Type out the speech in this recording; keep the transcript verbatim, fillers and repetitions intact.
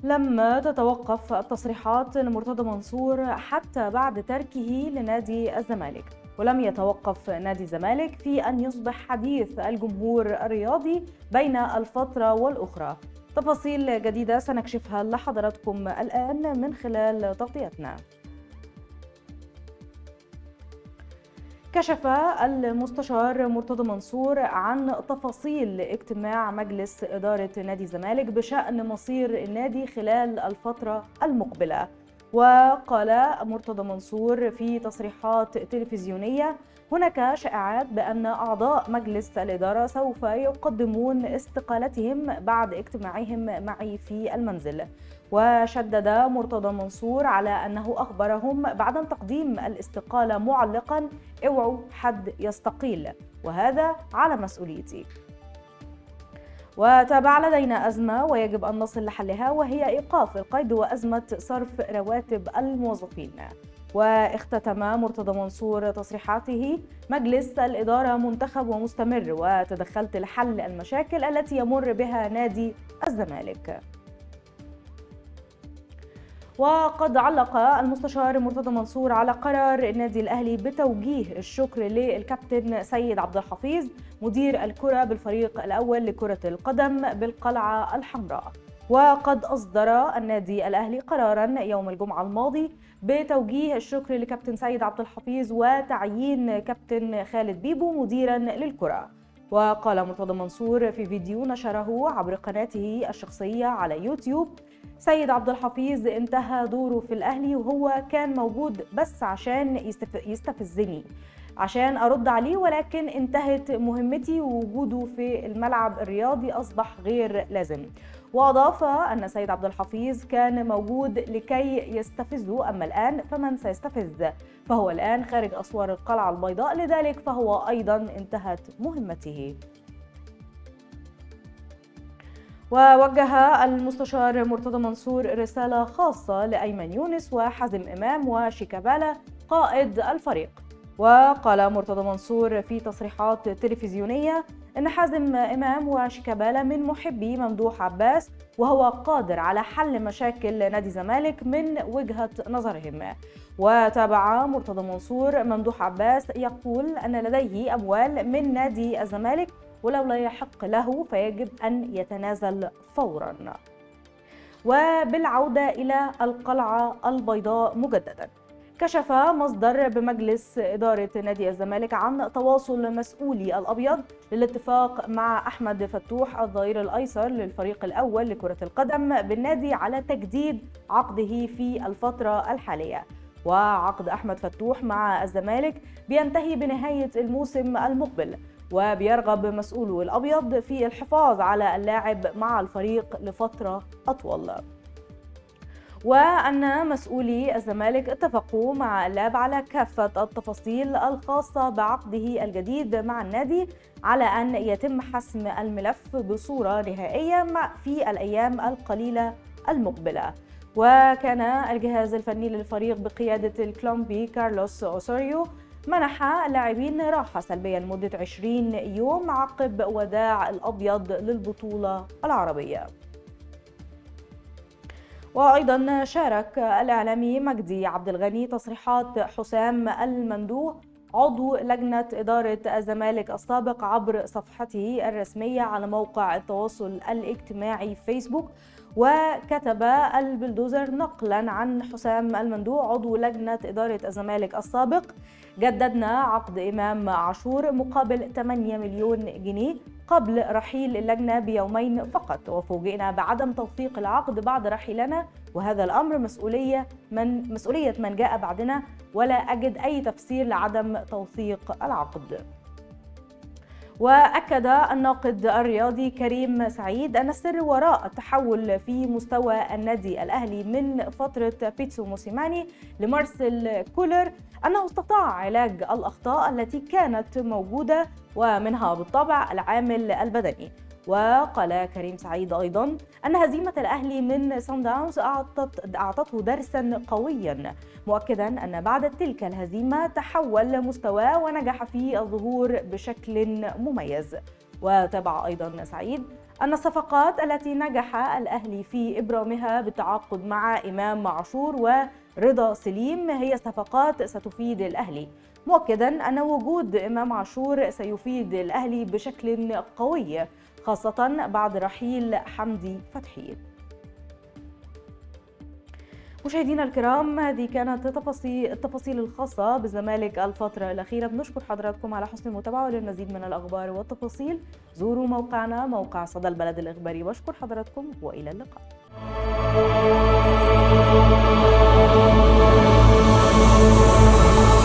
لم تتوقف التصريحات لمرتضى منصور حتى بعد تركه لنادي الزمالك، ولم يتوقف نادي الزمالك في أن يصبح حديث الجمهور الرياضي بين الفترة والأخرى. تفاصيل جديدة سنكشفها لحضراتكم الآن من خلال تغطيتنا. كشف المستشار مرتضى منصور عن تفاصيل اجتماع مجلس إدارة نادي الزمالك بشأن مصير النادي خلال الفترة المقبلة. وقال مرتضى منصور في تصريحات تلفزيونية: هناك شائعات بأن أعضاء مجلس الإدارة سوف يقدمون استقالتهم بعد اجتماعهم معي في المنزل. وشدد مرتضى منصور على أنه أخبرهم بعدم تقديم الاستقالة معلقاً: اوعوا حد يستقيل وهذا على مسؤوليتي. وتابع: لدينا أزمة ويجب أن نصل لحلها، وهي إيقاف القيد وأزمة صرف رواتب الموظفين. واختتم مرتضى منصور تصريحاته: مجلس الإدارة منتخب ومستمر، وتدخلت لحل المشاكل التي يمر بها نادي الزمالك. وقد علق المستشار مرتضى منصور على قرار النادي الأهلي بتوجيه الشكر للكابتن سيد عبد الحفيظ مدير الكرة بالفريق الأول لكرة القدم بالقلعة الحمراء. وقد أصدر النادي الأهلي قراراً يوم الجمعة الماضي بتوجيه الشكر لكابتن سيد عبد الحفيظ وتعيين كابتن خالد بيبو مديراً للكرة. وقال مرتضى منصور في فيديو نشره عبر قناته الشخصية على يوتيوب: سيد عبد الحفيظ انتهى دوره في الأهلي وهو كان موجود بس عشان يستفزني عشان أرد عليه، ولكن انتهت مهمتي ووجوده في الملعب الرياضي أصبح غير لازم. وأضاف أن سيد عبد الحفيظ كان موجود لكي يستفزه، أما الآن فمن سيستفز فهو الآن خارج أسوار القلعة البيضاء، لذلك فهو أيضا انتهت مهمته. ووجه المستشار مرتضى منصور رسالة خاصة لأيمن يونس وحازم إمام وشيكابالا قائد الفريق. وقال مرتضى منصور في تصريحات تلفزيونية إن حازم إمام وشيكابالا من محبي ممدوح عباس، وهو قادر على حل مشاكل نادي الزمالك من وجهة نظرهم. وتابع مرتضى منصور: ممدوح عباس يقول أن لديه أموال من نادي الزمالك ولو لا يحق له فيجب أن يتنازل فوراً. وبالعودة إلى القلعة البيضاء مجدداً، كشف مصدر بمجلس إدارة نادي الزمالك عن تواصل مسؤولي الأبيض للاتفاق مع أحمد فتوح الظهير الأيسر للفريق الأول لكرة القدم بالنادي على تجديد عقده في الفترة الحالية. وعقد أحمد فتوح مع الزمالك بينتهي بنهاية الموسم المقبل، وبيرغب مسؤولو الأبيض في الحفاظ على اللاعب مع الفريق لفترة أطول. وأن مسؤولي الزمالك اتفقوا مع اللاعب على كافة التفاصيل الخاصة بعقده الجديد مع النادي على أن يتم حسم الملف بصورة نهائية في الأيام القليلة المقبلة. وكان الجهاز الفني للفريق بقيادة الكولومبي كارلوس أوسوريو منح اللاعبين راحة سلبية لمدة عشرين يوم عقب وداع الأبيض للبطولة العربية. وأيضا شارك الإعلامي مجدي عبد الغني تصريحات حسام المندوح عضو لجنة إدارة الزمالك السابق عبر صفحته الرسمية على موقع التواصل الاجتماعي فيسبوك. وكتب البلدوزر نقلا عن حسام المندوح عضو لجنة إدارة الزمالك السابق: جددنا عقد إمام عاشور مقابل ثمانية مليون جنيه قبل رحيل اللجنة بيومين فقط، وفوجئنا بعدم توثيق العقد بعد رحيلنا، وهذا الأمر مسؤولية من مسؤولية من جاء بعدنا، ولا أجد أي تفسير لعدم توثيق العقد. وأكد الناقد الرياضي كريم سعيد أن السر وراء التحول في مستوى النادي الأهلي من فترة بيتسو موسيماني لمارسيل كولر أنه استطاع علاج الأخطاء التي كانت موجودة، ومنها بالطبع العامل البدني. وقال كريم سعيد أيضا أن هزيمة الأهلي من سان داونز أعطت أعطته درسا قويا، مؤكدا أن بعد تلك الهزيمة تحول مستواه ونجح في الظهور بشكل مميز. وتابع أيضا سعيد أن الصفقات التي نجح الأهلي في إبرامها بالتعاقد مع إمام عاشور ورضا سليم هي صفقات ستفيد الأهلي، مؤكدا أن وجود إمام عاشور سيفيد الأهلي بشكل قوي خاصة بعد رحيل حمدي فتحي. مشاهدينا الكرام، هذه كانت تفاصيل التفاصيل الخاصة بالزمالك الفترة الأخيرة. بنشكر حضراتكم على حسن المتابعة، وللمزيد من الأخبار والتفاصيل زوروا موقعنا موقع صدى البلد الإخباري. بشكر حضراتكم وإلى اللقاء.